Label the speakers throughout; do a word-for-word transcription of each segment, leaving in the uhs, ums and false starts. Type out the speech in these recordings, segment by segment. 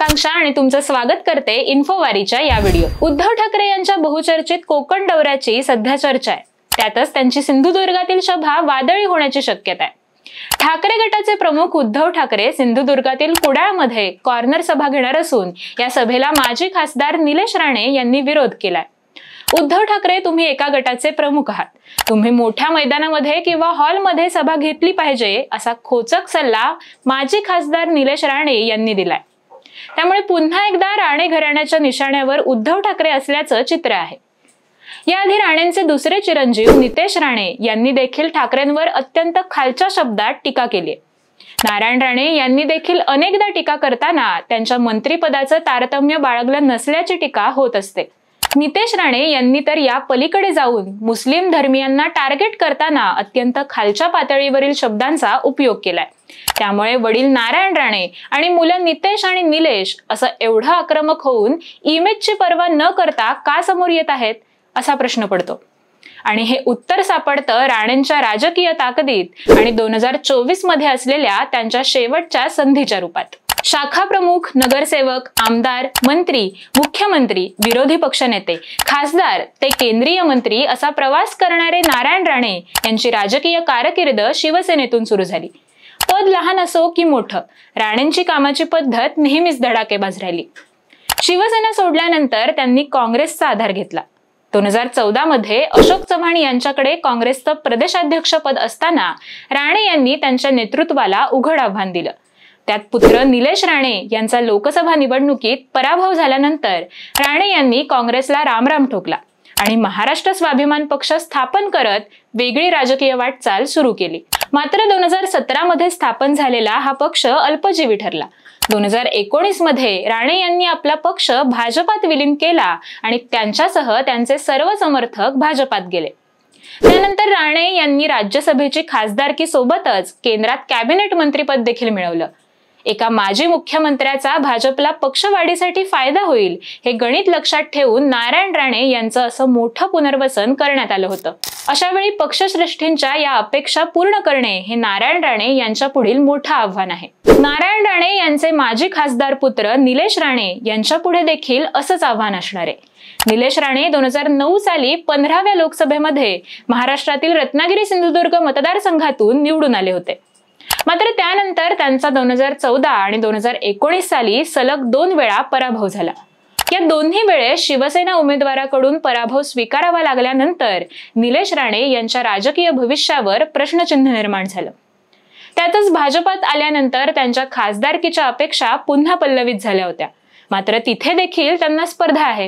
Speaker 1: आकांक्षा आणि तुमचं स्वागत करते इन्फोवारीच्या या व्हिडिओ। उद्धव ठाकरे यांच्या बहुचर्चित कोकण दौऱ्याची सध्या चर्चा आहे। त्यातच त्यांची सिंधुदुर्गातील सभा वादळी होण्याची शक्यता आहे। ठाकरे गटाचे प्रमुख उद्धव ठाकरे सिंधुदुर्गातील कुडाळमध्ये कॉर्नर सभा घेणार असून या सभेला माजी खासदार निलेश राणे यांनी विरोध केलाय। उद्धव ठाकरे, तुम्ही एका गटाचे प्रमुख आहात, तुम्ही मोठ्या मैदानामध्ये किंवा हॉलमध्ये सभा घेतली पाहिजे असा खोचक सल्ला माजी खासदार निलेश राणे यांनी दिलाय। त्यामुळे पुन्हा एकदा राणे घराण्याच्या निशाण्यावर उद्धव ठाकरे असल्याचं चित्र आहे। याआधी राणेंचे दुसरे चिरंजीव नितेश राणे यांनी देखील ठाकरेंवर अत्यंत खालच्या शब्दात टीका केली। नारायण राणे यांनी देखील अनेकदा टीका करताना त्यांच्या मंत्रिपदाचं तारतम्य बाळगलं नसल्याची टीका होत असते। नितेश राणे यांनी तर या पलीकडे जाऊन मुस्लिम धर्मियांना टार्गेट करताना अत्यंत खालच्या पातळीवरील शब्दांचा उपयोग केलाय। त्यामुळे वडील नारायण राणे आणि मुलं नितेश आणि निलेश असं एवढं आक्रमक होऊन इमेजची पर्वा न करता का समोर येत आहेत असा प्रश्न पडतो। आणि हे उत्तर सापडतं राणेंच्या राजकीय ताकदीत आणि दोन हजार चोवीस मध्ये असलेल्या त्यांच्या शेवटच्या संधीच्या रूपात। शाखा प्रमुख, नगरसेवक, आमदार, मंत्री, मुख्यमंत्री, विरोधी पक्षनेते, खासदार ते केंद्रीय मंत्री असा प्रवास करणारे नारायण राणे यांची राजकीय कारकीर्द शिवसेनेतून सुरू झाली। पद लहान असो की मोठं, राणेंची कामाची पद्धत नेहमीच धडाकेबाज राहिली। शिवसेना सोडल्यानंतर त्यांनी काँग्रेसचा आधार घेतला। दोन हजार चौदा मध्ये अशोक चव्हाण यांच्याकडे काँग्रेसचं प्रदेशाध्यक्ष पद असताना राणे यांनी त्यांच्या नेतृत्वाला उघड आव्हान दिलं। त्यात पुत्र निलेश राणे यांचा लोकसभा निवडणुकीत पराभव झाल्यानंतर राणे यांनी काँग्रेसला रामराम ठोकला आणि महाराष्ट्र स्वाभिमान पक्ष स्थापन करत वेगळी राजकीय वाटचाल सुरू केली। मात्र दोन हजार सतरा मध्ये स्थापन झालेला हा पक्ष अल्पजीवी ठरला। दोन हजार एकोणीस मध्ये राणे यांनी आपला पक्ष भाजपात विलीन केला आणि त्यांच्यासह त्यांचे सर्व समर्थक भाजपात गेले। त्यानंतर राणे यांनी राज्यसभेची खासदारकी सोबतच केंद्रात कॅबिनेट मंत्रीपद देखील मिळवलं। एका माजी मुख्यमंत्र्याचा भाजपला पक्षवाढीसाठी फायदा होईल हे गणित लक्षात ठेवून नारायण राणे यांचं असं मोठं पुनर्वसन करण्यात आलं होतं। अशा वेळी पक्षश्रेष्ठींच्या या अपेक्षा पूर्ण करणे हे नारायण राणे यांच्या पुढील मोठं आव्हान आहे। नारायण राणे यांचे माजी खासदार पुत्र निलेश राणे यांच्या पुढे देखील असंच आव्हान असणार आहे। निलेश राणे दोन हजार नऊ साली पंधराव्या लोकसभेमध्ये महाराष्ट्रातील रत्नागिरी सिंधुदुर्ग मतदारसंघातून निवडून आले होते। मात्र त्यानंतर त्यांचा दोन हजार चौदा आणि दोन हजार एकोणीस साली सलग दोन वेळा पराभव झाला। या दोन्ही वेळेस शिवसेना उमेदवाराकडून पराभव स्वीकारावा लागल्यानंतर निलेश राणे यांच्या राजकीय भविष्यावर प्रश्नचिन्ह निर्माण झालं। त्यातच भाजपात आल्यानंतर त्यांच्या खासदारकीच्या अपेक्षा पुन्हा पल्लवित झाल्या होत्या। मात्र तिथे देखील त्यांना स्पर्धा आहे।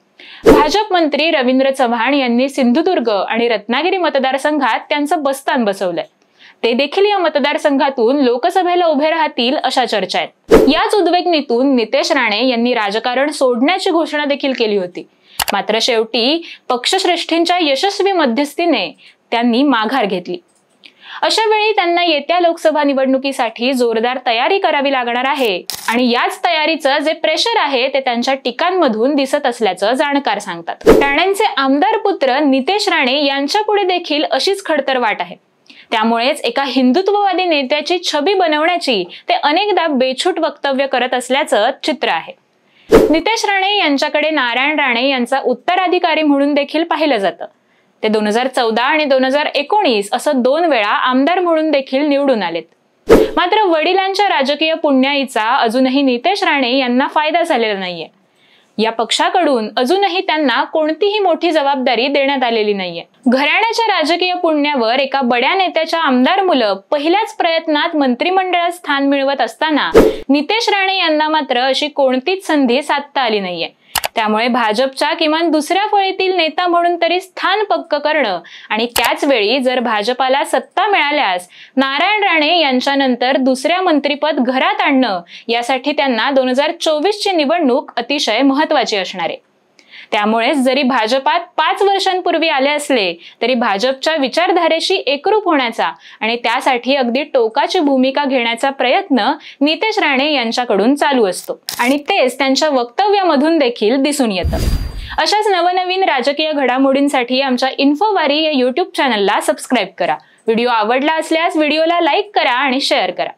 Speaker 1: भाजप मंत्री रवींद्र चव्हाण यांनी सिंधुदुर्ग आणि रत्नागिरी मतदारसंघात त्यांचं बस्तान बसवलंय। ते देखील या मतदारसंघातून लोकसभेला उभे राहतील अशा चर्चा आहेत। याच उद्विग्नतेतून नितेश राणे यांनी राजकारण सोडण्याची घोषणा देखील केली होती। मात्र शेवटी पक्षश्रेष्ठींच्या यशस्वी मध्यस्थीने त्यांनी माघार घेतली। अशा वेळी त्यांना येत्या लोकसभा निवडणुकीसाठी जोरदार तयारी करावी लागणार आहे आणि याच तयारीचं जे प्रेशर आहे ते त्यांच्या टीकांमधून दिसत असल्याचं जाणकार सांगतात। राणेंचे आमदार पुत्र नितेश राणे यांच्या पुढे देखील अशीच खडतर वाट आहे। त्यामुळेच एका हिंदुत्ववादी नेत्याची छबी बनवण्याची ते अनेकदा बेछूट वक्तव्य करत असल्याचं चित्र आहे। नितेश राणे यांच्याकडे नारायण राणे यांचा उत्तराधिकारी म्हणून देखील पाहिलं जातं। ते दोन हजार चौदा आणि दोन हजार एकोणीस असं दोन वेळा आमदार म्हणून देखील निवडून आलेत। मात्र वडिलांच्या राजकीय पुण्याईचा अजूनही नितेश राणे यांना फायदा झालेला नाहीये। या पक्षाकडून अजूनही त्यांना कोणतीही मोठी जबाबदारी देण्यात आलेली नाहीये। घराण्याच्या राजकीय पुण्यावर एका बड्या नेत्याच्या आमदार मुलं पहिल्याच प्रयत्नात मंत्रिमंडळात स्थान मिळवत असताना नितेश राणे यांना मात्र अशी कोणतीच संधी साधता आली नाहीये। त्यामुळे भाजपच्या किमान दुसऱ्या फळीतील नेता म्हणून तरी स्थान पक्क करणं आणि त्याच वेळी जर भाजपाला सत्ता मिळाल्यास नारायण राणे यांच्यानंतर दुसऱ्या मंत्रिपद घरात आणणं यासाठी त्यांना दोन हजार चोवीस ची निवडणूक अतिशय महत्त्वाची असणार आहे। त्यामुळे जरी भाजपात पाच वर्षांपूर्वी आले असले तरी भाजपच्या विचारधारेशी एकरूप होण्याचा आणि त्यासाठी अगदी टोकाची भूमिका घेण्याचा प्रयत्न नितेश राणे यांच्याकडून चालू असतो आणि तेच त्यांच्या वक्तव्यामधून देखील दिसून येतं। अशाच नवनवीन राजकीय घडामोडींसाठी आमच्या इन्फोवारी या यूट्यूब चॅनलला सबस्क्राईब करा। व्हिडिओ आवडला असल्यास व्हिडिओला लाईक करा आणि शेअर करा।